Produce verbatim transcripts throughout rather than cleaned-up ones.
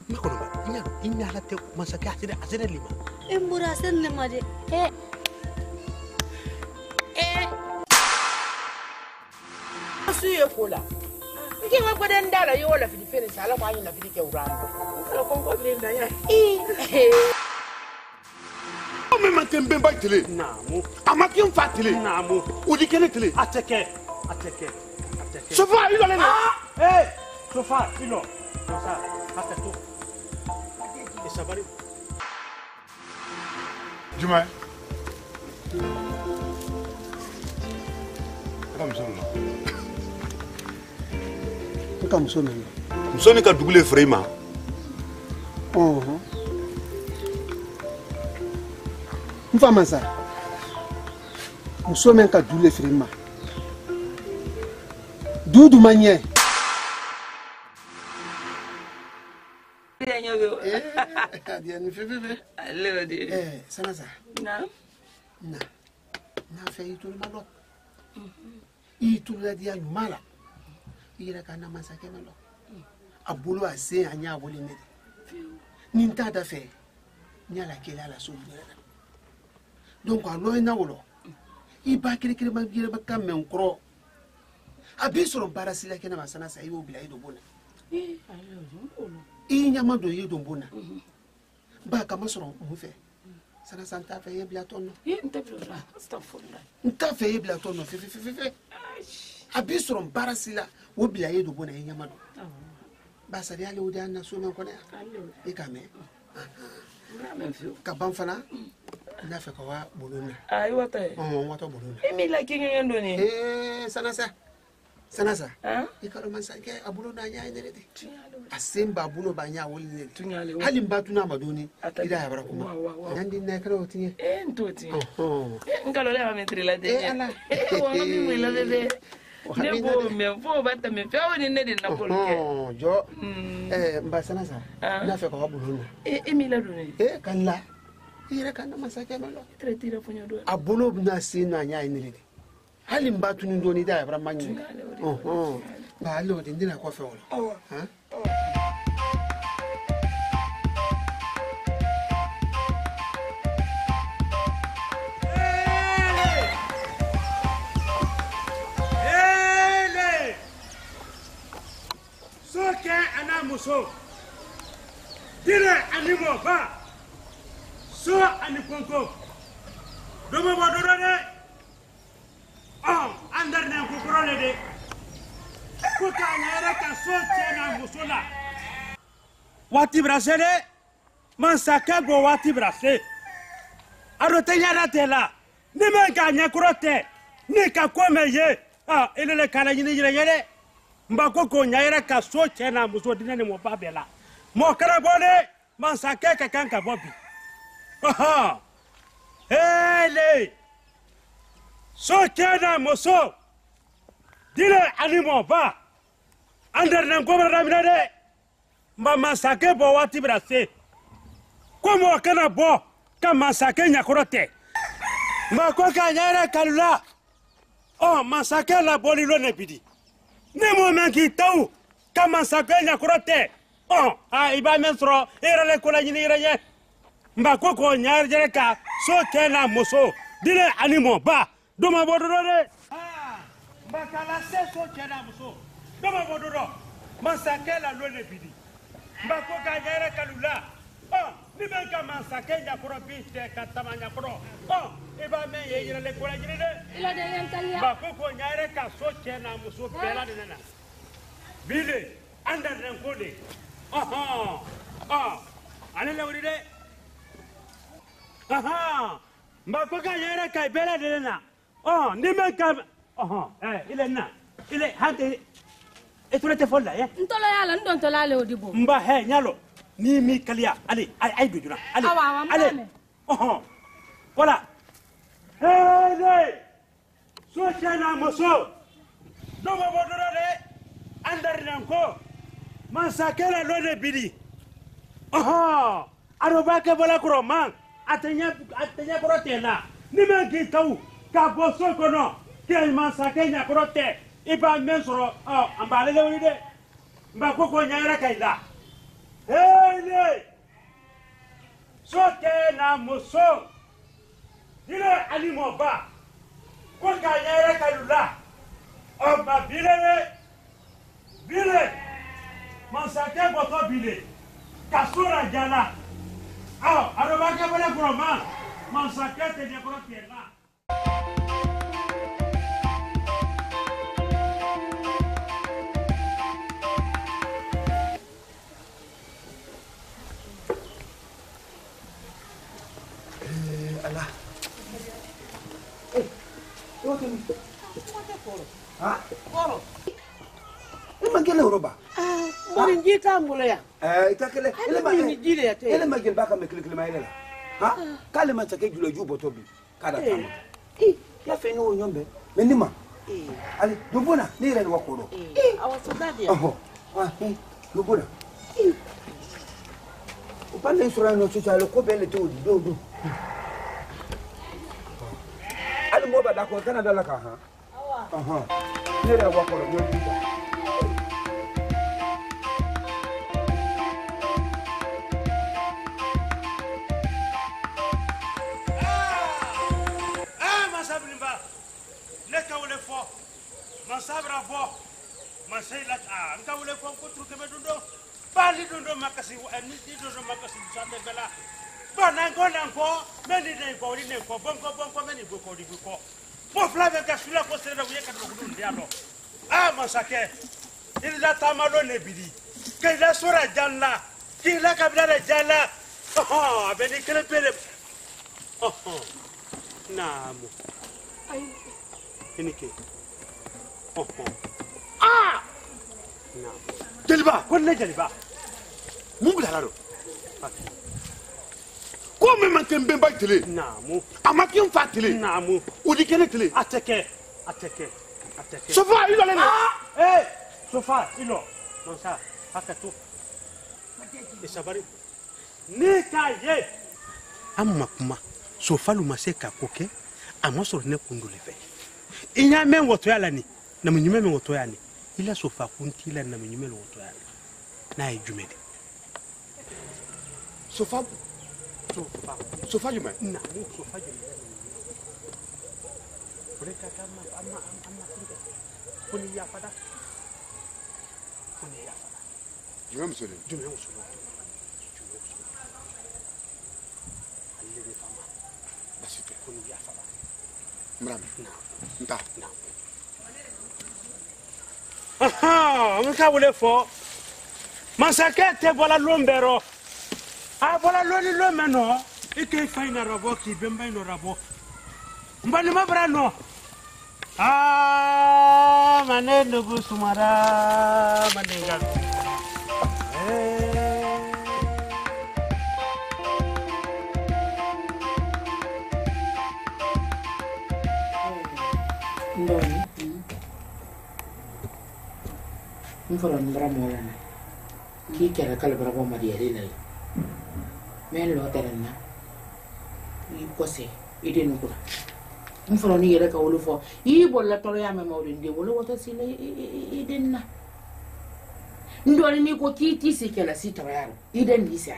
ما كنا إني إني على تك مسك أحسن أحسن اللي ما إمبراسن لما دي إيه إيه أسوي كولا كيف ما بدنا دارا يولا في الفيلم سلام علينا في الكوران لو كون قبلين ده يا إيه أمي ما كان بين بيتلي نعم أما كان فاتلي نعم ودي كانت لي أتكي أتكي أتكي شوف هاي ولا لا إيه شوف هاي إلو شوف هاي هاتو إسابري جماعة كم سنة كم سنة مسوني كدولة فريما أوه مفهوم ça musome ka dule frima dudu manye eh dia ni fe fe allo di eh sana sa na na na fe itu malo itu la dia mala ira kana masake malo abulu ase anya abuli ne ninta da fe nyala kila la so donc alo ina wolo iba kire kire ba gira ba kamen kro abisoro barasila kena masana sa iwo bila ido bona eh allo di i nyama do yido bona ba kama soro mu fe sana santa fe ye bila tono eh nta bila astaghfirullah nta fe ye bila tono fe fe fe fe abisoro barasila wo bila yido bona ye nyama do ba sa ya le odi anna so men kone e kame ka ban fana na fe ko wa bolona ay wata oh wata bolona e mi la kinga yendo ni eh sana sa sana sa ah e ka do man sa ke abulona nya ine de asemba abulo ba nya woli ne tunyale halin ba tuna madoni ida ya bara kuma wa wa nan din na karo tinye eh ntoti oh eh ngalo le ba metri la de eh ala eh wa mi mi la bebe ne bo me fo ba ta me fa woni ne de na ko ke oh jo eh mba sana sa na fe ko abulona eh e mi la do ni eh kala ira kana masake malo tretira fonyo do abulo na sina nya ine de halin ba tunu doni da ya bara manyi oh oh ba lo din dina ko fe wala ha muso dire animo ba so anikonko domo bodoro de oh andar na ko korole de ko ka nyara ka so chena muso la wati brasere man sakago wati brase aro tenyara tela ni me ga nya krote ni ka komeye ah ele le kala yini yire yere mbako ko nyaira ka so chena muso dinane mo babela mo karabone man sake ka kanka bobi aha hele so chena muso dile animo ba andar nan ko bara minade mba man sake bo wati brase ko mo kana bo ka man sake nyakorote mbako ka nyaira kalula oh man sake la bolilo ne bidi ne mo man ki taw kama sakenya kurote oh a iba mentro era le kola nyini reye mba koko nyaar jere ka so kena muso dile animo ba doma bodoro de ah mba kala se so kena muso doma bodoro man sakela lo ne bidi mba koka nyaare kalula oh ni men kama sakenya kurobi te katamanya kuro oh iba men ye yere le kola nyini de ila de yantalia ba koko nyaare ka so kena muso pela de na bile andar nan kode aha ah ale la wuri de aha mba ko ka yere kai bela de na oh ni men ka aha eh ile na ile hante e tule te folla ya ntolo yala ndon to lale odibo mba he nyalo ni mi kalia ale ai ai dujuna ale ale aha voilà hey hey so chana moso no mo bodoro de andar nan ko man sakela lo de bidi aha aro ba ke bola kro man atenya atenya krote na ni men ki taw ka bo so ko no ke man sakenya krote iba men soro oh ambale le wide mba ko ko nyaara kaida Hele soke na muso dile alimo ba ko ka yere kalula o ba bile bile mansake boto bile kasura jala ah aroba ke bole broma mansake te de ko tiena Allah. Eh, yo te ha? Koro. Ni mangele roba. Ah, mo njita mbulo ya. Eh, itakele. Ele ma ni jile ya te. Ele magel baka mekele kele maile la. Ha? Kale man take julo ju botobi. Kada kama. Eh, Ya fe ni wonyombe. Menima. eh. Ali, dubona ni re ni wakoro. Eh, awasodadi ya. Oho. Ah, eh, dubona. Upande sura no chucha lo ko bele to do do. Ali mo ba da ko kana dala ka ha. Awa. Aha. Ni re wakoro yo chucha. ah masablimba leka wole fo masabra fo masayla ah nka wole fo ko truke me dundo bali dundo makasi ani dundo makasi sande bela bana ngona ko meni ne ko ni ne ko bonko bonko meni go ko di ko mo flave ka sula ko sere wo yeka do ndialo ah masake il la tamalo ne bidi ke la sura janna ki la kabila janna oh abeni kele pele oh namu Ay, ini ke oh ah namu jeliba ko ne jeliba Mungu dalalo. Ko me man kembe ba tele. namu Amaki mfa tele. namu Udi kene tele. ateke ateke ateke Sofa ilo le. eh sofa ilo non sa hakatu isabari ni ka ye amma kuma sofa lu maseka koke amosoro ne kundule fe inya men woto yala ni na munyume men woto yani ila sofa kuntila na munyume woto yani na ejumede Sofa sofa sofa yuma. na mu sofa jumede Mereka kama ama ama kunde kuni ya pada kuni ya pada Yuma msole. jume usulu jume usulu alle ni fama Basi te. kuni ya pada Mrame. na Nta. na aha nka wole fo masake te bola lombero a bola loni lomeno ike faina rabo ki bemba ino rabo mbani mabra no ah maneno busumara manenga eh ndoni. Mforo ndra mola na. Ki kera kala bravo madia dina. Men lo terena. Ni kose ide nukura. Mforo ni yere ka wolu fo. Yi bolla tolo ya me mawde ndi wolu wata sile ide na. Ndoni ni ko kiti sikela sita yaro. Ide ni sa.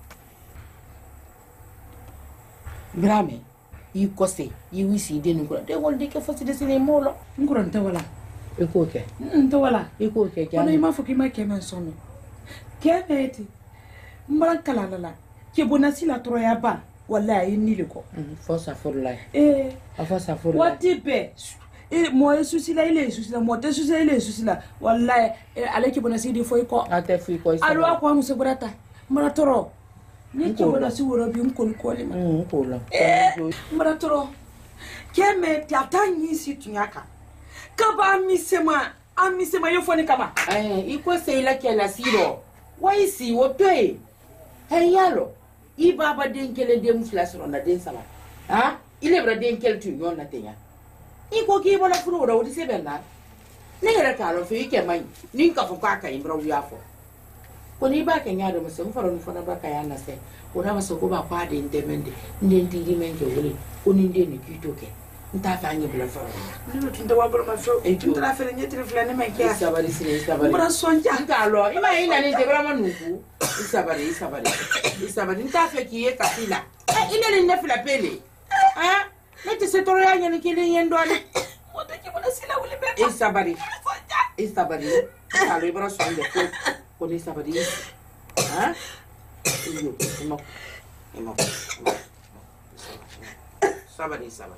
Brame. Yi kose yi wisi ide nukura. De wol de ke fosi de sine molo. Ngura nte wala. Eko ke. Nte wala. Eko ke Kono jani. ima foki ma kemen sono. Keme eti. Mbara kala lala. Ke bonasi la troya ba. Wala yi nile ko. Fosa for life. Eh. Afosa for life. Wati be. Eh mo esusi la ile esusi la mo te esusi la ile esusi la. Wala ale ke bonasi di foi ko. Ate fui ko isa. Alo akwa muse burata. Mbara toro. Ni ke Nkola. bonasi woro bi nkol ko le ma. Mm kola. Eh. Mbara toro. Keme ti atanyi si tunyaka. Kaba misema. Amisema yo foni kaba. Eh, iko se ila ke la siro. Wai si wotoe. Hey yalo. I baba denkele dem flash ronda den sala. Ha? Ile bra denkel tu yon na tenya. Iko ki bona furo ro di se benna. Ne era kalo fe ike mai. Nin ka fu ka ka imbra wi afo. Ko ni ba ke nyaado mo se mfaro ni fona ba ka ya na se. Ora ma so ko ba kwa de ndemende. Ndenti di menke wole. Ko ni ndeni kitoke. Nta fa nyi bla faro. Nilo tunta wa bolo mafio. Tunta la fere nyetri flane me kia. Sabari sine sabari. Mbara sonja. Nta lo. Ima ina ni te bra manuku. isabari isabari isabari nta fe ki ye kasila eh ile le nefla pele ah neti se toro ya nyani kile yendo ale wota ki bona sila wuli be isabari isabari salo ibara so nde ko ko ni isabari ah iyo no no sabari sabari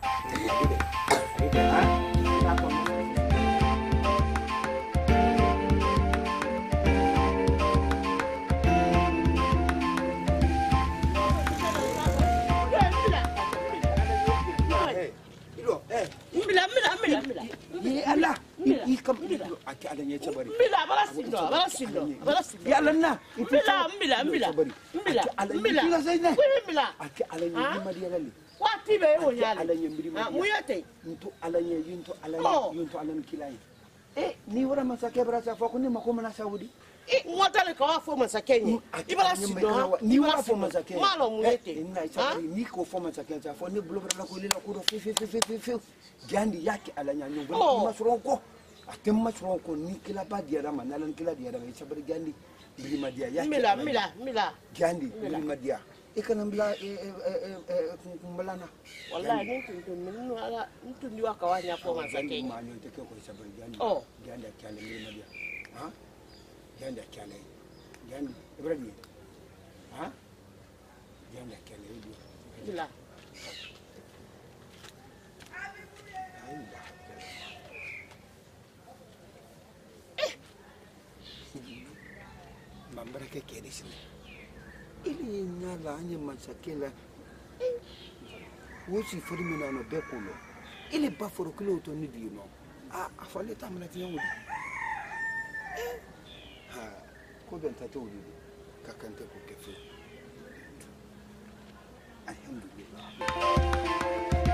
Mila mila mila mila. Ye Allah. I kam ake alanye tabari. Mila bala sindo bala sindo bala sindo. Ya Allah na. Mila mila mila. Mila. Mila. Mila. Ake alanye ni madiya lalle. Wati be wo nyale. Alanye mbiri Ah muyate. Nto alanye yunto alanye yunto alan kilai. Eh ni wara masake brasa fa ko ni makoma na Saudi. Ngotale ka wa fo masakenya. Ibala sindo. Ni wara fo masake. Malo muyate. Ina isa ni ko fo masake ta fo ni bulo bra ko lila ko do fi fi fi fi fi. Gandi yake alanya nyumba masronko. Atem masronko ni kila ba dia rama nalan kila dia rama isa bar gandi bili madia yake. Mila mila mila. Gandi bili madia. Ikana mbla kumbalana. Wallahi ni tuntu minu ala mtu ndi wakawanya fo masakenya. Ma nyote ko isa bar gandi. Oh. Gandi akale bili madia. Ha? Gandi akale. Gandi Ibrahim. Ha? Gandi akale bili. Mila. Mambara ke kedi sini. Ili nyala anye mansakela. Wosi fori mina no bekolo. Ili ba foro kilo to ni di no. Ah afale ta mana ti yawudi. Ha ko ben ta to wudi. Kakante ko kefu. Alhamdulillah.